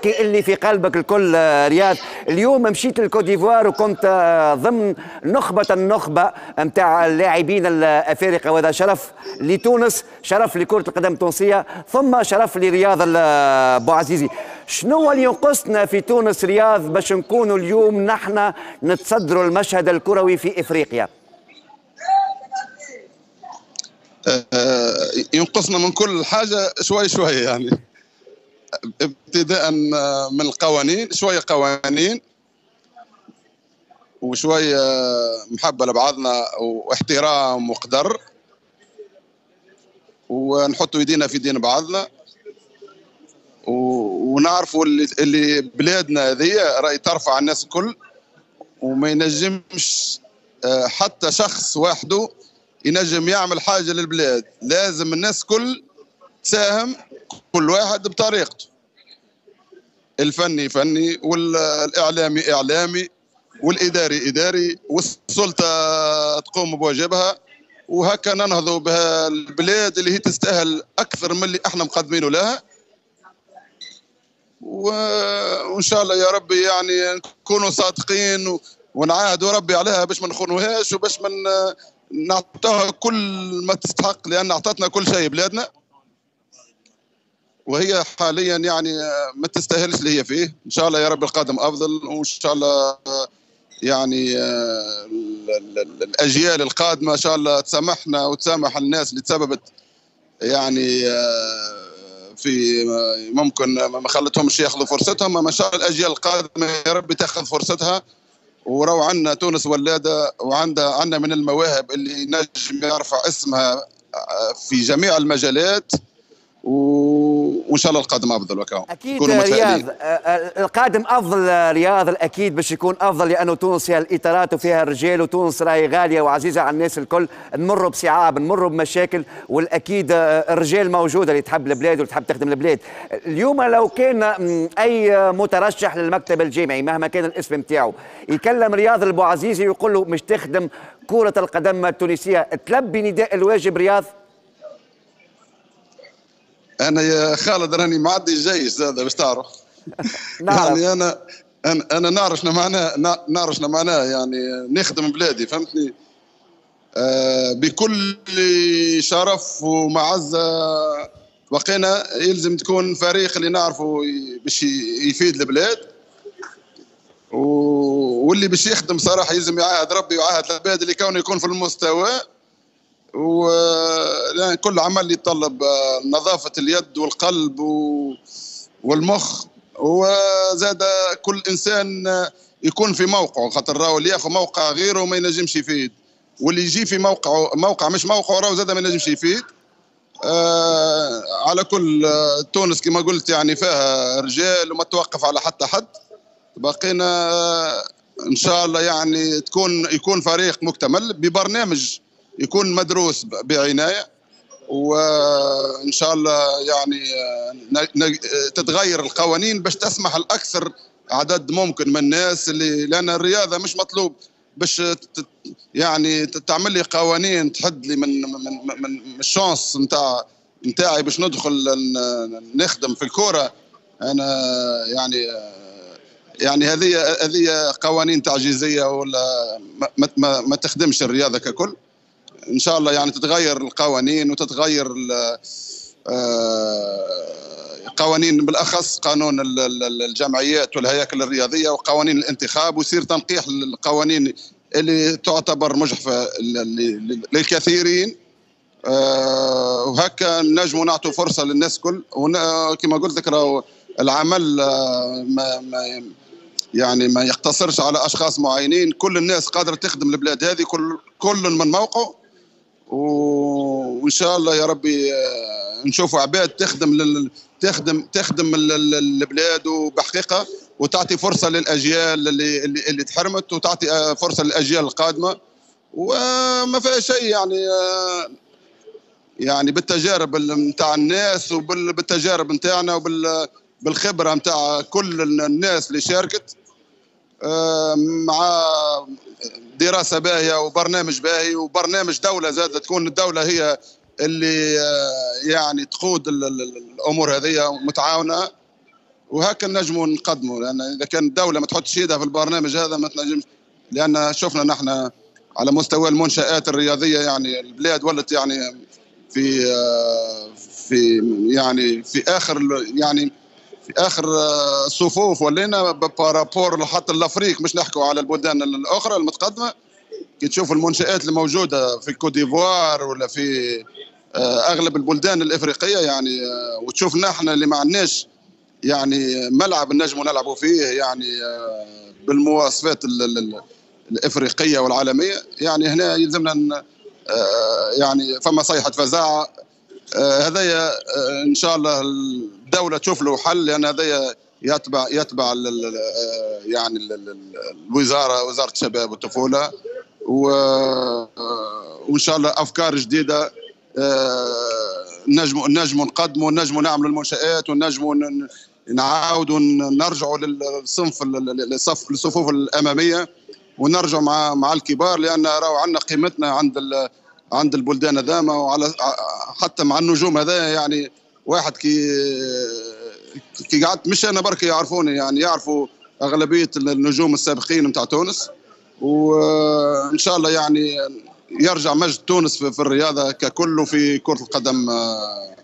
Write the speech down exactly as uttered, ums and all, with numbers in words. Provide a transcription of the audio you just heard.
احكي اللي في قلبك الكل. رياض، اليوم مشيت للكوت ديفوار وكنت ضمن نخبة النخبة نتاع اللاعبين الافارقه، وهذا شرف لتونس، شرف لكرة القدم التونسية، ثم شرف لرياض بوعزيزي. شنو اللي ينقصنا في تونس رياض باش نكونوا اليوم نحن نتصدروا المشهد الكروي في افريقيا؟ ينقصنا من كل حاجة شوي شوي، يعني ابتداء من القوانين، شوية قوانين وشوية محبة لبعضنا واحترام وقدر، ونحطوا يدينا في دين بعضنا، ونعرفوا اللي, اللي بلادنا هذه راهي ترفع الناس الكل، وما ينجمش حتى شخص وحده ينجم يعمل حاجة للبلاد. لازم الناس كل تساهم، كل واحد بطريقته، الفني فني والإعلامي إعلامي والإداري إداري والسلطة تقوم بواجبها، وهكا ننهضوا بها البلاد اللي هي تستاهل أكثر من اللي احنا مقدمينه لها. وإن شاء الله يا ربي يعني نكونوا صادقين ونعاهدوا ربي عليها باش ما نخونوهاش وباش من نعطوها كل ما تستحق، لأن أعطتنا كل شيء بلادنا، وهي حاليا يعني ما تستاهلش اللي هي فيه. إن شاء الله يا رب القادم أفضل، وإن شاء الله يعني الأجيال القادمة إن شاء الله تسامحنا وتسامح الناس اللي تسببت يعني في ممكن ما خلتهمش ياخذوا فرصتهم، اما ان شاء الله الاجيال القادمه يا رب تاخذ فرصتها. وراو عندنا تونس ولاده، وعندها عندنا من المواهب اللي نجم يرفع اسمها في جميع المجالات، وان شاء الله القادم افضل. وكاو اكيد رياض القادم افضل، رياض الاكيد باش يكون افضل، لانه تونس فيها الاطارات وفيها الرجال، وتونس راهي غاليه وعزيزه على الناس الكل. نمروا بصعاب، نمروا بمشاكل، والاكيد الرجال موجوده اللي تحب البلاد وتحب تخدم البلاد. اليوم لو كان اي مترشح للمكتب الجامعي مهما كان الاسم نتاعو يكلم رياض البوعزيزي ويقول له مش تخدم كره القدم التونسيه، تلبي نداء الواجب رياض؟ انا يا خالد راني معدي الجيش هذا باش تعرف. يعني انا انا انا نعرف شنو معناه، نعرف شنو معناه يعني نخدم بلادي، فهمتني؟ آه بكل شرف ومعزه. بقينا يلزم تكون فريق اللي نعرفه باش يفيد البلاد، واللي باش يخدم صراحه يلزم يعاهد ربي ويعاهد العباد اللي كونه يكون في المستوى، و يعني كل عمل يتطلب نظافة اليد والقلب والمخ، وزاد كل إنسان يكون في موقعه، خاطر راهو اللي ياخذ موقع غيره ما ينجمش يفيد، واللي يجي في موقعه موقع مش موقعه راهو زاد ما ينجمش يفيد. آه على كل تونس كما قلت يعني فيها رجال وما توقف على حتى حد. بقينا إن شاء الله يعني تكون يكون فريق مكتمل ببرنامج يكون مدروس بعناية، وإن شاء الله يعني تتغير القوانين باش تسمح لأكثر عدد ممكن من الناس، اللي لأن الرياضة مش مطلوب باش يعني تعمل لي قوانين تحد لي من من من الشانس نتاع نتاعي باش ندخل نخدم في الكرة. أنا يعني يعني هذه هذه قوانين تعجيزية ولا ما, ما, ما تخدمش الرياضة ككل. إن شاء الله يعني تتغير القوانين وتتغير قوانين، بالأخص قانون الجمعيات والهياكل الرياضية وقوانين الانتخاب، ويصير تنقيح القوانين اللي تعتبر مجحفة للكثيرين، وهكا نجموا نعطوا فرصة للناس كل. وكما قلت لك راهو العمل ما ما يعني ما يقتصرش على أشخاص معينين، كل الناس قادرة تخدم البلاد هذه، كل كل من موقعه. وان شاء الله يا ربي نشوفوا عباد تخدم لل... تخدم تخدم البلاد وبحقيقه، وتعطي فرصه للاجيال اللي اللي, اللي تحرمت، وتعطي فرصه للاجيال القادمه. وما فيها شيء يعني يعني بالتجارب نتاع الناس وبالتجارب نتاعنا وبالخبره نتاع كل الناس اللي شاركت، مع دراسة باهية وبرنامج باهي وبرنامج دولة زادة، تكون الدولة هي اللي يعني تقود الأمور هذه متعاونة. وهكا نجموا نقدموا، لان اذا كان الدوله ما تحطش يدها في البرنامج هذا ما تنجمش. لان شفنا نحن على مستوى المنشآت الرياضيه يعني البلاد ولت يعني في في يعني في اخر يعني في اخر صفوف ولينا بارابور حتى الافريق، مش نحكوا على البلدان الاخرى المتقدمه. كي تشوف المنشآت اللي موجوده في كوت ديفوار ولا في اغلب البلدان الافريقيه يعني، وتشوف نحن اللي ما عندناش يعني ملعب نجموا نلعبوا فيه يعني بالمواصفات الافريقيه والعالميه. يعني هنا يلزمنا يعني فما صيحه فزاعه. هذايا ان شاء الله الدوله تشوف له حل، لان هذايا يتبع يتبع يعني الوزاره، وزاره الشباب والطفوله، وان شاء الله افكار جديده نجموا نجموا نقدموا، نجموا نعملوا المنشآت، ونجموا نعاودوا نرجعوا للصنف الصفوف الاماميه، ونرجعوا مع مع الكبار، لان راهو عندنا قيمتنا عند عند البلدان هذاما، وعلى حتى مع النجوم هذا. يعني واحد كي كي قعدت مش انا برك يعرفوني، يعني يعرفوا اغلبيه النجوم السابقين نتاع تونس، وان شاء الله يعني يرجع مجد تونس في الرياضه ككل وفي كره القدم